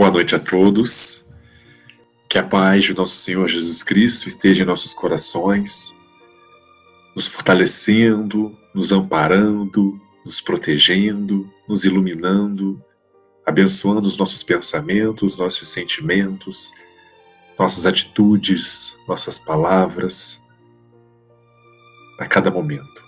Boa noite a todos. Que a paz de nosso Senhor Jesus Cristo esteja em nossos corações, nos fortalecendo, nos amparando, nos protegendo, nos iluminando, abençoando os nossos pensamentos, nossos sentimentos, nossas atitudes, nossas palavras, a cada momento.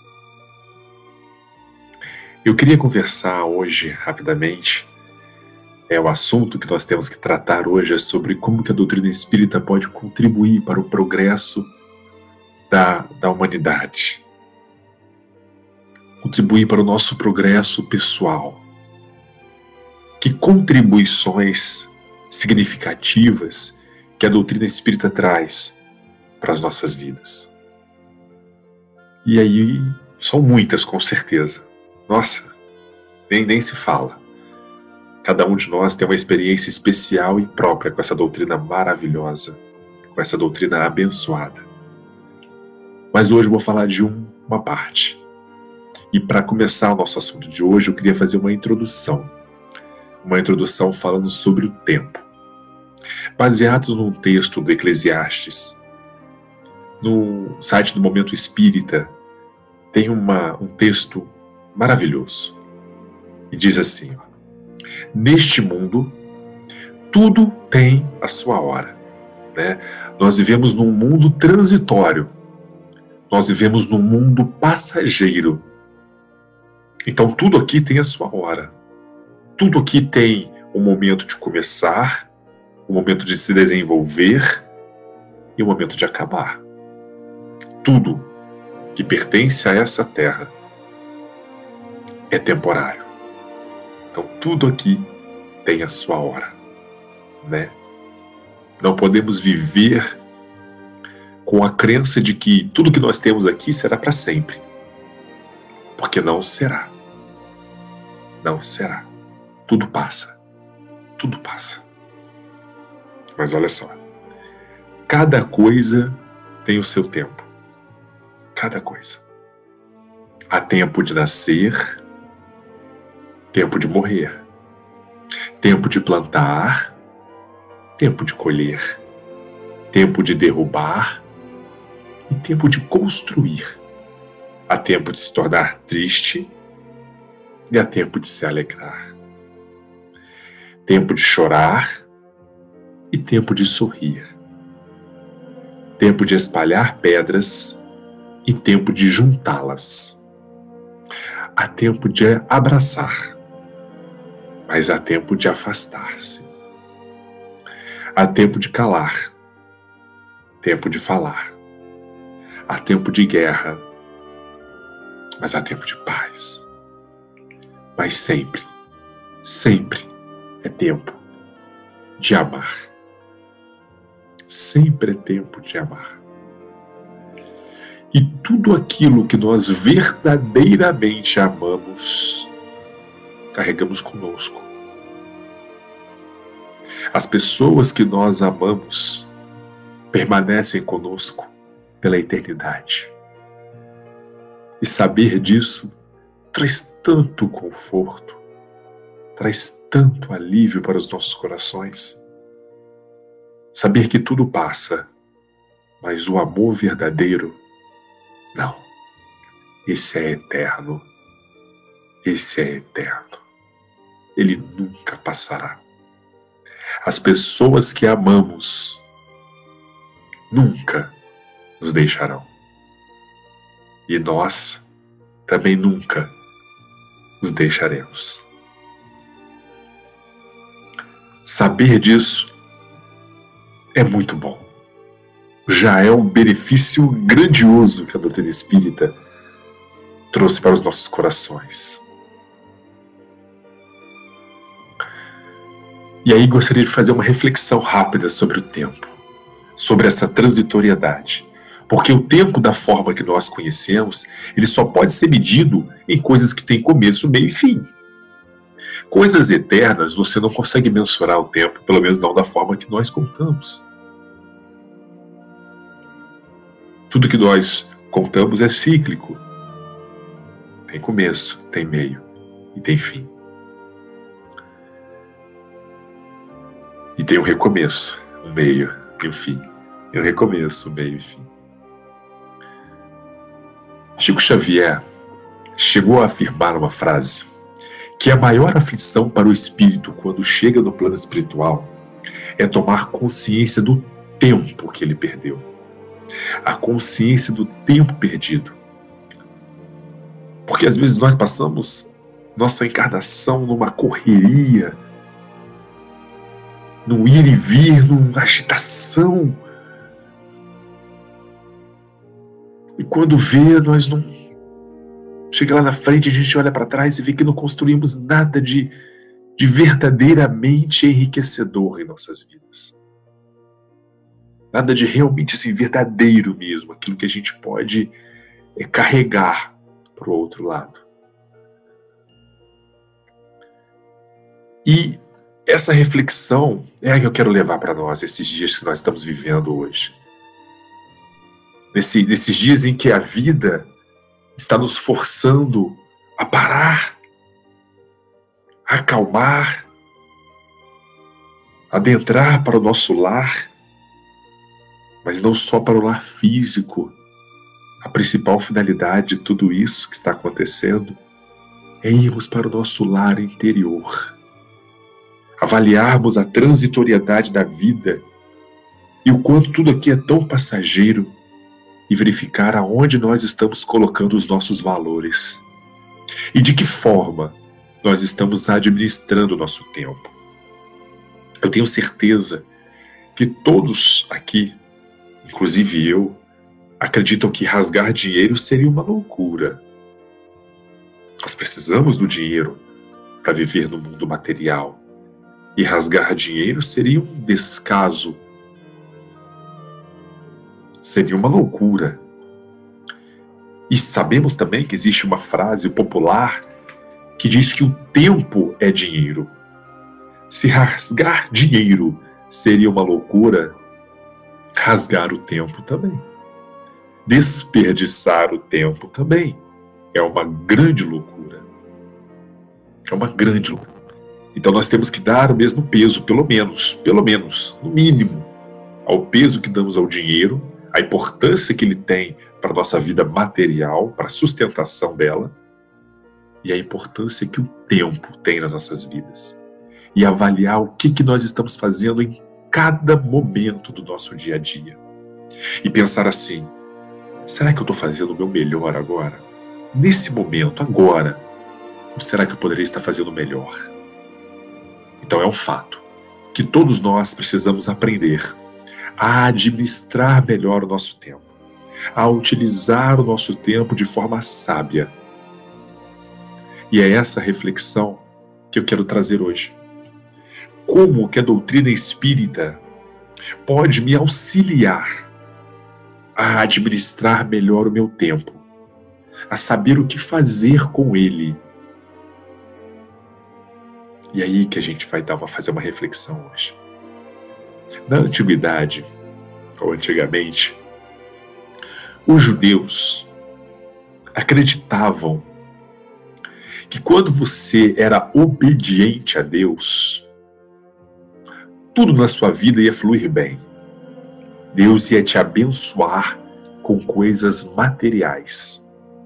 Eu queria conversar hoje, rapidamente. O assunto que nós temos que tratar hoje é sobre como que a doutrina espírita pode contribuir para o progresso da humanidade. Contribuir para o nosso progresso pessoal. Que contribuições significativas que a doutrina espírita traz para as nossas vidas. E aí, são muitas, com certeza. Nossa, nem se fala. Cada um de nós tem uma experiência especial e própria com essa doutrina maravilhosa, com essa doutrina abençoada. Mas hoje eu vou falar de uma parte. E para começar o nosso assunto de hoje, eu queria fazer uma introdução. Uma introdução falando sobre o tempo. Baseado num texto do Eclesiastes. No site do Momento Espírita, tem um texto maravilhoso. E diz assim: neste mundo, tudo tem a sua hora, né? Nós vivemos num mundo transitório. Nós vivemos num mundo passageiro. Então tudo aqui tem a sua hora. Tudo aqui tem um momento de começar, um momento de se desenvolver e um momento de acabar. Tudo que pertence a essa terra é temporário. Então tudo aqui tem a sua hora, né? Não podemos viver com a crença de que tudo que nós temos aqui será para sempre. Porque não será. Não será. Tudo passa. Tudo passa. Mas olha só. Cada coisa tem o seu tempo. Cada coisa. Há tempo de nascer, tempo de morrer, tempo de plantar, tempo de colher, tempo de derrubar e tempo de construir. Há tempo de se tornar triste e há tempo de se alegrar. Tempo de chorar e tempo de sorrir. Tempo de espalhar pedras e tempo de juntá-las. Há tempo de abraçar, mas há tempo de afastar-se. Há tempo de calar, tempo de falar. Há tempo de guerra, mas há tempo de paz. Mas sempre, sempre é tempo de amar. Sempre é tempo de amar. E tudo aquilo que nós verdadeiramente amamos, carregamos conosco. As pessoas que nós amamos permanecem conosco pela eternidade. E saber disso traz tanto conforto, traz tanto alívio para os nossos corações. Saber que tudo passa, mas o amor verdadeiro, não. Esse é eterno. Esse é eterno. Ele nunca passará. As pessoas que amamos nunca nos deixarão. E nós também nunca nos deixaremos. Saber disso é muito bom. Já é um benefício grandioso que a doutrina espírita trouxe para os nossos corações. E aí gostaria de fazer uma reflexão rápida sobre o tempo, sobre essa transitoriedade. Porque o tempo, da forma que nós conhecemos, ele só pode ser medido em coisas que têm começo, meio e fim. Coisas eternas, você não consegue mensurar o tempo, pelo menos não da forma que nós contamos. Tudo que nós contamos é cíclico. Tem começo, tem meio e tem fim. E tem um recomeço, um meio e um fim. Tem um recomeço, um meio e fim. Chico Xavier chegou a afirmar uma frase que a maior aflição para o espírito quando chega no plano espiritual é tomar consciência do tempo que ele perdeu. A consciência do tempo perdido. Porque às vezes nós passamos nossa encarnação numa correria, num ir e vir, numa agitação. E quando vê, nós não... Chega lá na frente, a gente olha para trás e vê que não construímos nada de verdadeiramente enriquecedor em nossas vidas. Nada de realmente assim, verdadeiro mesmo, aquilo que a gente pode carregar para o outro lado. E essa reflexão é a que eu quero levar para nós, esses dias que nós estamos vivendo hoje. Nesses dias em que a vida está nos forçando a parar, a acalmar, adentrar para o nosso lar, mas não só para o lar físico. A principal finalidade de tudo isso que está acontecendo é irmos para o nosso lar interior, avaliarmos a transitoriedade da vida e o quanto tudo aqui é tão passageiro e verificar aonde nós estamos colocando os nossos valores e de que forma nós estamos administrando o nosso tempo. Eu tenho certeza que todos aqui, inclusive eu, acreditam que rasgar dinheiro seria uma loucura. Nós precisamos do dinheiro para viver no mundo material. E rasgar dinheiro seria um descaso. Seria uma loucura. E sabemos também que existe uma frase popular que diz que o tempo é dinheiro. Se rasgar dinheiro seria uma loucura, rasgar o tempo também. Desperdiçar o tempo também é uma grande loucura. É uma grande loucura. Então nós temos que dar o mesmo peso, pelo menos, no mínimo, ao peso que damos ao dinheiro, a importância que ele tem para a nossa vida material, para a sustentação dela, e a importância que o tempo tem nas nossas vidas. E avaliar o que nós estamos fazendo em cada momento do nosso dia a dia. E pensar assim, será que eu estou fazendo o meu melhor agora? Nesse momento, agora? Ou será que eu poderia estar fazendo melhor? Então é um fato que todos nós precisamos aprender a administrar melhor o nosso tempo, a utilizar o nosso tempo de forma sábia. E é essa reflexão que eu quero trazer hoje. Como que a doutrina espírita pode me auxiliar a administrar melhor o meu tempo, a saber o que fazer com ele. E aí que a gente vai fazer uma reflexão hoje. Na antiguidade, ou antigamente, os judeus acreditavam que quando você era obediente a Deus, tudo na sua vida ia fluir bem. Deus ia te abençoar com coisas materiais.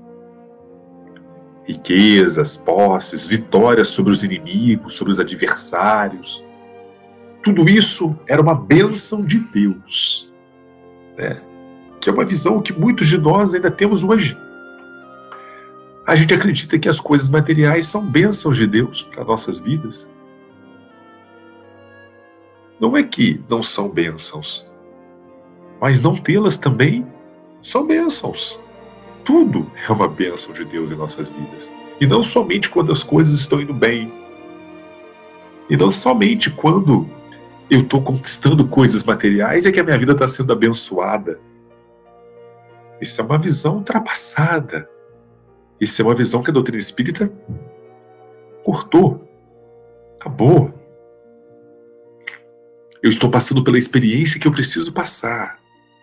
Riquezas, posses, vitórias sobre os inimigos, sobre os adversários. Tudo isso era uma bênção de Deus, né? Que é uma visão que muitos de nós ainda temos hoje. A gente acredita que as coisas materiais são bênçãos de Deus para nossas vidas. Não é que não são bênçãos, mas não tê-las também são bênçãos. Tudo é uma bênção de Deus em nossas vidas. E não somente quando as coisas estão indo bem. E não somente quando eu estou conquistando coisas materiais é que a minha vida está sendo abençoada. Isso é uma visão ultrapassada. Isso é uma visão que a doutrina espírita cortou. Acabou. Eu estou passando pela experiência que eu preciso passar.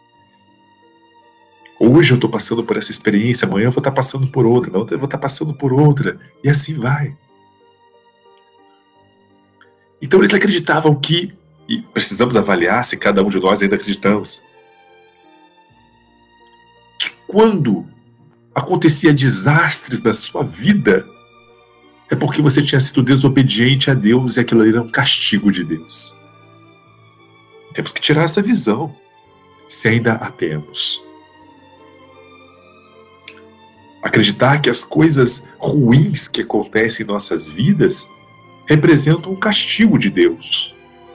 Hoje eu estou passando por essa experiência, amanhã eu vou estar passando por outra, na outra eu vou estar passando por outra, e assim vai. Então eles acreditavam que e precisamos avaliar se cada um de nós ainda acreditamos, que quando acontecia desastres na sua vida, é porque você tinha sido desobediente a Deus e aquilo ali era um castigo de Deus. Temos que tirar essa visão, se ainda a temos. Acreditar que as coisas ruins que acontecem em nossas vidas representam um castigo de Deus.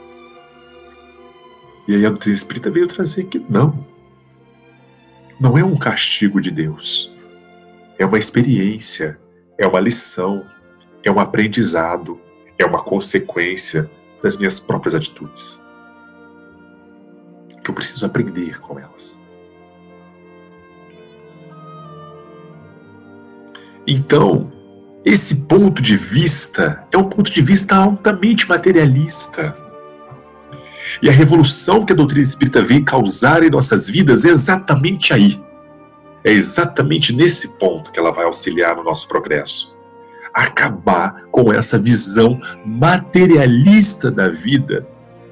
E aí a doutrina espírita veio trazer que não é um castigo de Deus. É uma experiência, é uma lição, é um aprendizado, é uma consequência das minhas próprias atitudes. Que eu preciso aprender com elas. Então, esse ponto de vista é um ponto de vista altamente materialista. E a revolução que a doutrina espírita veio causar em nossas vidas é exatamente aí. É exatamente nesse ponto que ela vai auxiliar no nosso progresso. Acabar com essa visão materialista da vida.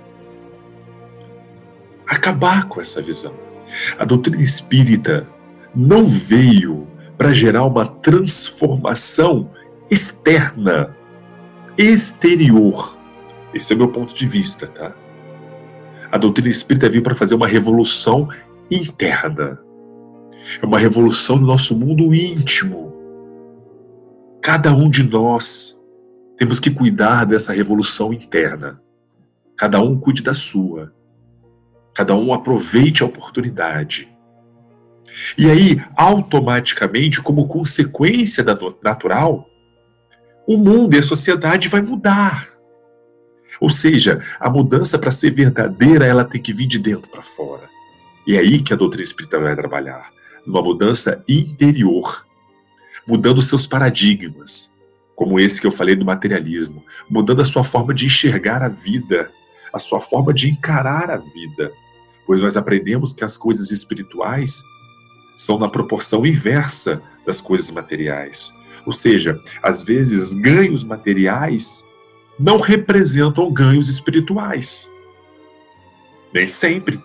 Acabar com essa visão. A doutrina espírita não veio para gerar uma transformação externa, exterior. Esse é o meu ponto de vista, tá? A doutrina espírita veio para fazer uma revolução interna. É uma revolução no nosso mundo íntimo. Cada um de nós temos que cuidar dessa revolução interna. Cada um cuide da sua. Cada um aproveite a oportunidade. E aí, automaticamente, como consequência da natural, o mundo e a sociedade vai mudar. Ou seja, a mudança, para ser verdadeira, ela tem que vir de dentro para fora. E é aí que a doutrina espírita vai trabalhar. Numa mudança interior. Mudando seus paradigmas. Como esse que eu falei do materialismo. Mudando a sua forma de enxergar a vida. A sua forma de encarar a vida. Pois nós aprendemos que as coisas espirituais são na proporção inversa das coisas materiais. Ou seja, às vezes ganhos materiais não representam ganhos espirituais. Nem sempre.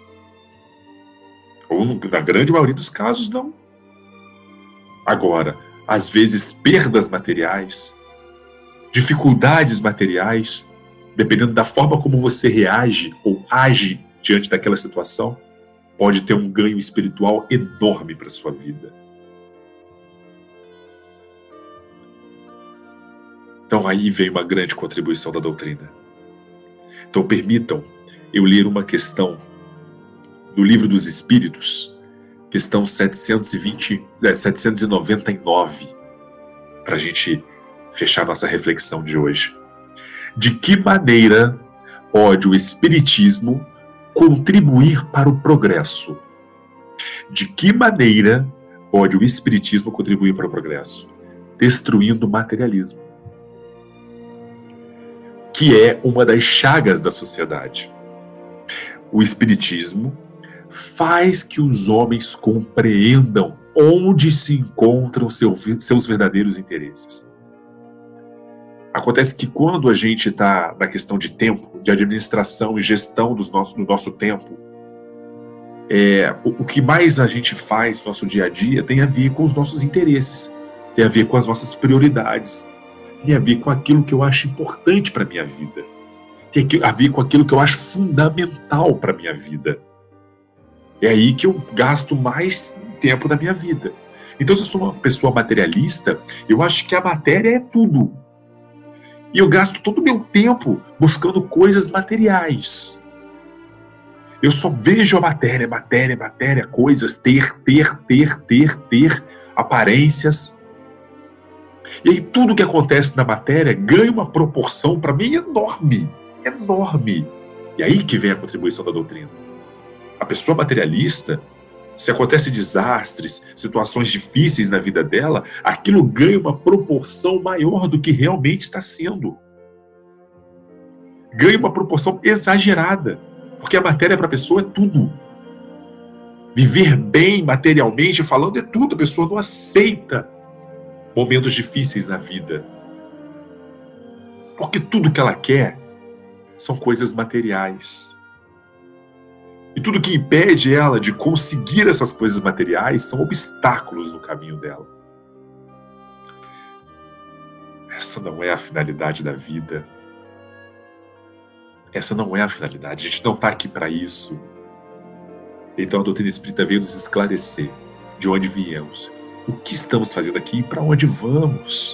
Ou na grande maioria dos casos, não. Agora, às vezes perdas materiais, dificuldades materiais, dependendo da forma como você reage ou age diante daquela situação, pode ter um ganho espiritual enorme para a sua vida. Então aí vem uma grande contribuição da doutrina. Então permitam eu ler uma questão do Livro dos Espíritos, questão 799, para a gente fechar nossa reflexão de hoje. De que maneira pode o Espiritismo contribuir para o progresso? De que maneira pode o Espiritismo contribuir para o progresso? Destruindo o materialismo, que é uma das chagas da sociedade. O Espiritismo faz que os homens compreendam onde se encontram seus verdadeiros interesses. Acontece que quando a gente está na questão de tempo, de administração e gestão do nosso tempo, o que mais a gente faz no nosso dia a dia tem a ver com os nossos interesses, tem a ver com as nossas prioridades, tem a ver com aquilo que eu acho importante para a minha vida, tem a ver com aquilo que eu acho fundamental para a minha vida. É aí que eu gasto mais tempo da minha vida. Então, se eu sou uma pessoa materialista, eu acho que a matéria é tudo. E eu gasto todo o meu tempo buscando coisas materiais. Eu só vejo a matéria, coisas, ter, aparências. E aí tudo que acontece na matéria ganha uma proporção, para mim, enorme. Enorme. E aí que vem a contribuição da doutrina. A pessoa materialista, se acontecem desastres, situações difíceis na vida dela, aquilo ganha uma proporção maior do que realmente está sendo. Ganha uma proporção exagerada, porque a matéria para a pessoa é tudo. Viver bem materialmente falando é tudo, a pessoa não aceita momentos difíceis na vida. Porque tudo que ela quer são coisas materiais. E tudo que impede ela de conseguir essas coisas materiais são obstáculos no caminho dela. Essa não é a finalidade da vida. Essa não é a finalidade. A gente não está aqui para isso. Então a doutrina espírita veio nos esclarecer de onde viemos, o que estamos fazendo aqui e para onde vamos.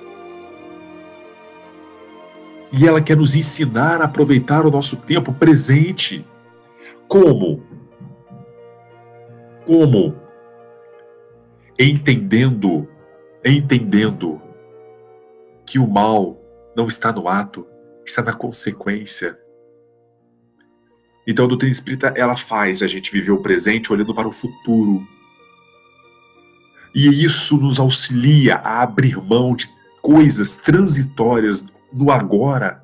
E ela quer nos ensinar a aproveitar o nosso tempo presente. Como? Como? Entendendo que o mal não está no ato, está na consequência. Então a doutrina espírita, ela faz a gente viver o presente olhando para o futuro. E isso nos auxilia a abrir mão de coisas transitórias no agora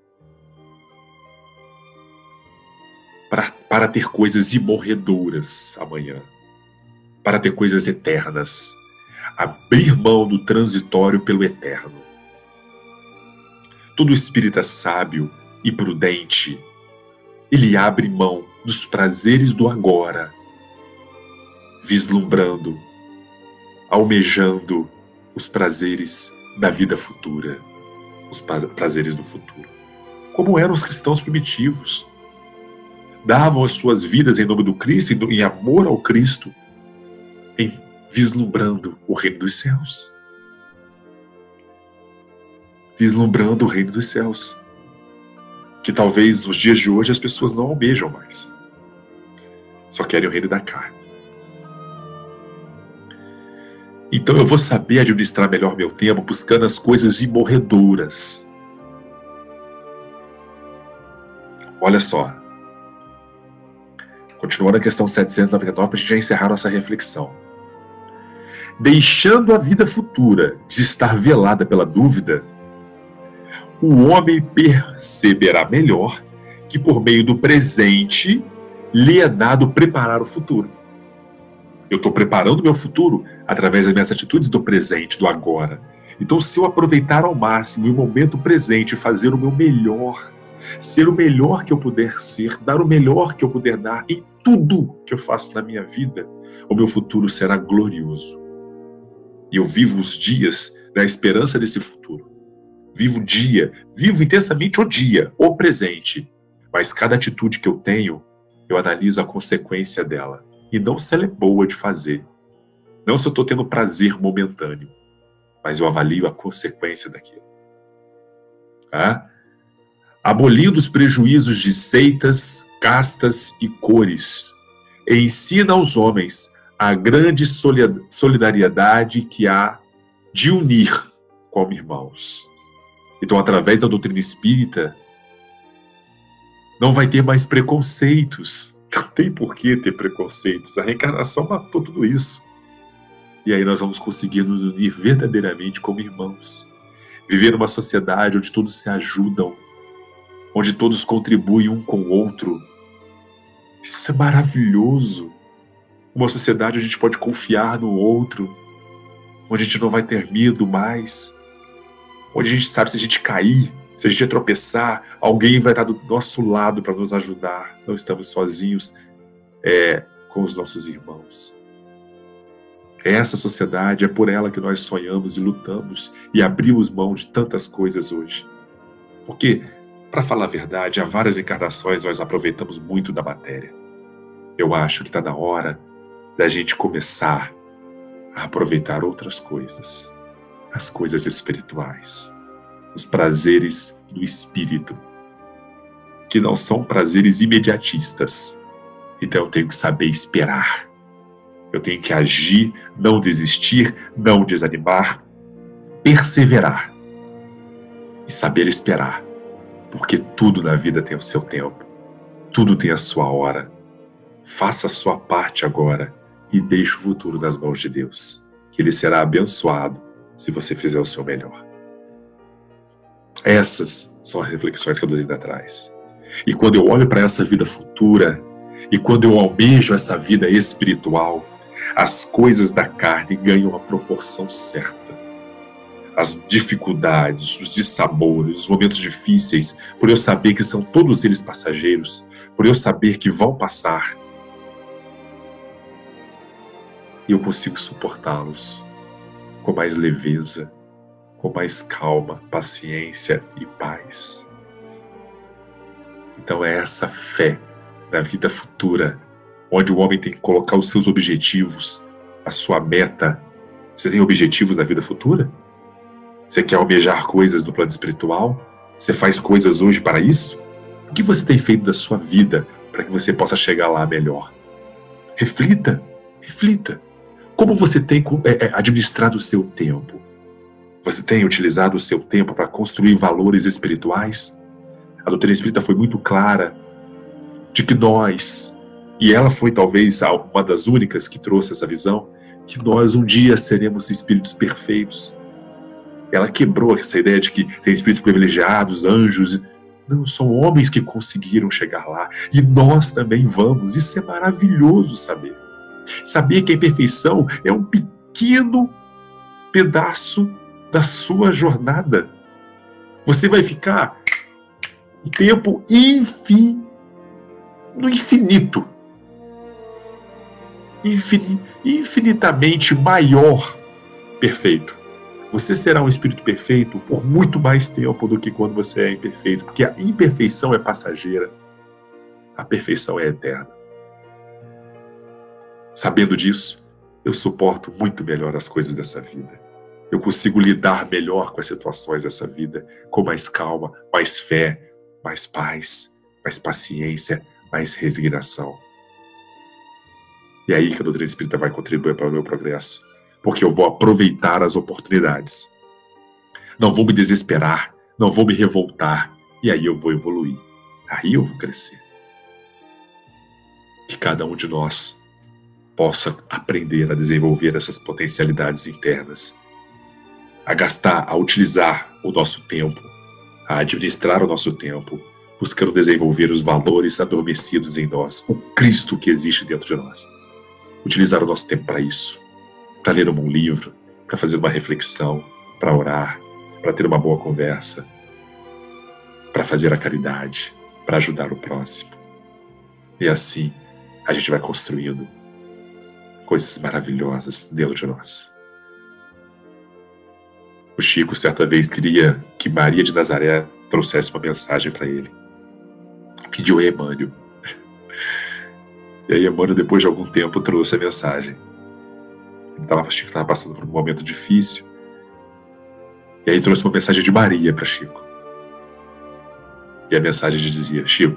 para ter coisas imorredouras amanhã, para ter coisas eternas. Abrir mão do transitório pelo eterno. Todo espírita sábio e prudente, ele abre mão dos prazeres do agora, vislumbrando, almejando os prazeres da vida futura, os prazeres do futuro. Como eram os cristãos primitivos. Davam as suas vidas em nome do Cristo, em amor ao Cristo, vislumbrando o reino dos céus. Vislumbrando o reino dos céus. Que talvez nos dias de hoje as pessoas não almejam mais. Só querem o reino da carne. Então eu vou saber administrar melhor meu tempo buscando as coisas imorredouras. Olha só. Continuando a questão 799 para a gente já encerrar nossa reflexão. Deixando a vida futura de estar velada pela dúvida, o homem perceberá melhor que por meio do presente lhe é dado preparar o futuro. Eu estou preparando o meu futuro através das minhas atitudes do presente, do agora. Então, se eu aproveitar ao máximo o momento presente, fazer o meu melhor, ser o melhor que eu puder ser, dar o melhor que eu puder dar em tudo que eu faço na minha vida, o meu futuro será glorioso. E eu vivo os dias na esperança desse futuro. Vivo o dia, vivo intensamente o dia, o presente. Mas cada atitude que eu tenho, eu analiso a consequência dela. E não se ela é boa de fazer. Não se eu estou tendo prazer momentâneo. Mas eu avalio a consequência daquilo. Abolindo os prejuízos de seitas, castas e cores. E ensina aos homens a grande solidariedade que há de unir como irmãos. Então, através da doutrina espírita, não vai ter mais preconceitos. Não tem por que ter preconceitos. A reencarnação matou tudo isso. E aí nós vamos conseguir nos unir verdadeiramente como irmãos. Viver numa sociedade onde todos se ajudam, onde todos contribuem um com o outro. Isso é maravilhoso. Uma sociedade onde a gente pode confiar no outro, onde a gente não vai ter medo mais, onde a gente sabe se a gente cair, se a gente tropeçar, alguém vai estar do nosso lado para nos ajudar. Não estamos sozinhos com os nossos irmãos. Essa sociedade é por ela que nós sonhamos e lutamos e abrimos mão de tantas coisas hoje. Porque, para falar a verdade, há várias encarnações nós aproveitamos muito da matéria. Eu acho que está na hora da gente começar a aproveitar outras coisas. As coisas espirituais, os prazeres do espírito, que não são prazeres imediatistas. Então eu tenho que saber esperar. Eu tenho que agir, não desistir, não desanimar, perseverar e saber esperar, porque tudo na vida tem o seu tempo, tudo tem a sua hora. Faça a sua parte agora e deixe o futuro nas mãos de Deus, que Ele será abençoado se você fizer o seu melhor. Essas são as reflexões que a doutrina traz. E quando eu olho para essa vida futura, e quando eu almejo essa vida espiritual, as coisas da carne ganham a proporção certa. as dificuldades, os dissabores, os momentos difíceis, por eu saber que são todos eles passageiros, por eu saber que vão passar, e eu consigo suportá-los com mais leveza, com mais calma, paciência e paz. Então é essa fé na vida futura, onde o homem tem que colocar os seus objetivos, a sua meta. Você tem objetivos na vida futura? Você quer almejar coisas no plano espiritual? Você faz coisas hoje para isso? O que você tem feito da sua vida para que você possa chegar lá melhor? Reflita, reflita. Como você tem administrado o seu tempo? Você tem utilizado o seu tempo para construir valores espirituais? A doutrina espírita foi muito clara de que nós, e ela foi talvez uma das únicas que trouxe essa visão, que nós um dia seremos espíritos perfeitos. Ela quebrou essa ideia de que tem espíritos privilegiados, anjos. Não, são homens que conseguiram chegar lá. E nós também vamos. Isso é maravilhoso saber. Saber que a imperfeição é um pequeno pedaço da sua jornada. Você vai ficar um tempo no infinito. Infinitamente maior, perfeito. Você será um espírito perfeito por muito mais tempo do que quando você é imperfeito, porque a imperfeição é passageira, a perfeição é eterna. Sabendo disso, eu suporto muito melhor as coisas dessa vida. Eu consigo lidar melhor com as situações dessa vida, com mais calma, mais fé, mais paz, mais paciência, mais resignação. E é aí que a doutrina espírita vai contribuir para o meu progresso, porque eu vou aproveitar as oportunidades. Não vou me desesperar, não vou me revoltar, e aí eu vou evoluir, aí eu vou crescer. Que cada um de nós possa aprender a desenvolver essas potencialidades internas, a gastar, a utilizar o nosso tempo, a administrar o nosso tempo, buscando desenvolver os valores adormecidos em nós, o Cristo que existe dentro de nós. Utilizar o nosso tempo para isso, para ler um bom livro, para fazer uma reflexão, para orar, para ter uma boa conversa, para fazer a caridade, para ajudar o próximo. E assim a gente vai construindo coisas maravilhosas dentro de nós. O Chico certa vez queria que Maria de Nazaré trouxesse uma mensagem para ele. Pediu a Emmanuel. E aí Emmanuel, depois de algum tempo, trouxe a mensagem. O Chico estava passando por um momento difícil. E aí trouxe uma mensagem de Maria para Chico. E a mensagem dizia: Chico,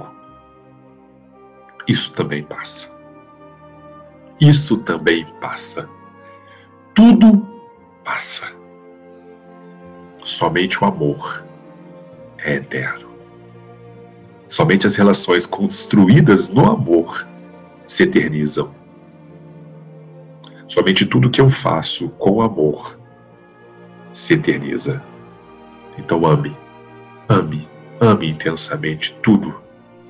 isso também passa. Isso também passa. Tudo passa. Somente o amor é eterno. Somente as relações construídas no amor se eternizam. Somente tudo que eu faço com amor se eterniza. Então ame, ame, ame intensamente tudo.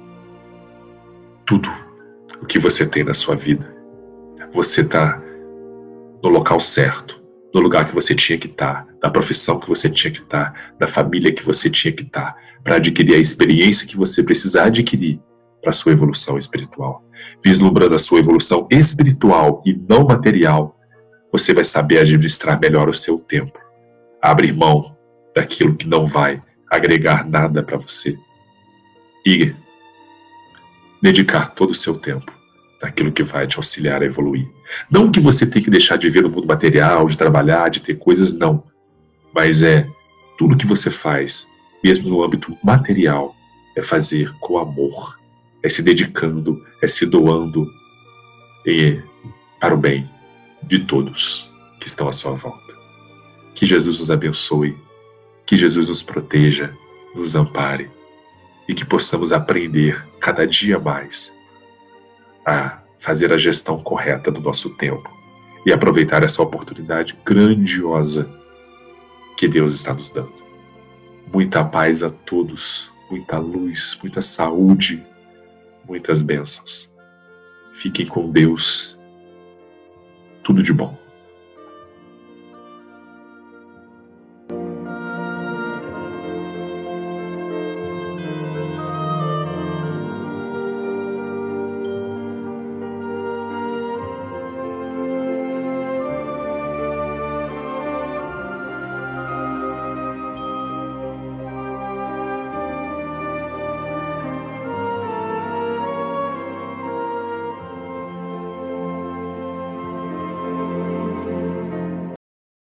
Tudo o que você tem na sua vida. Você está no local certo, no lugar que você tinha que estar, na profissão que você tinha que estar, na família que você tinha que estar, para adquirir a experiência que você precisa adquirir para a sua evolução espiritual. Vislumbrando a sua evolução espiritual e não material, você vai saber administrar melhor o seu tempo, abrir mão daquilo que não vai agregar nada para você e dedicar todo o seu tempo daquilo que vai te auxiliar a evoluir. Não que você tenha que deixar de ver o mundo material, de trabalhar, de ter coisas, não. Mas tudo que você faz, mesmo no âmbito material, é fazer com amor, é se dedicando, é se doando para o bem de todos que estão à sua volta. Que Jesus nos abençoe, que Jesus nos proteja, nos ampare e que possamos aprender cada dia mais a fazer a gestão correta do nosso tempo e aproveitar essa oportunidade grandiosa que Deus está nos dando. Muita paz a todos, muita luz, muita saúde, muitas bênçãos. Fiquem com Deus. Tudo de bom.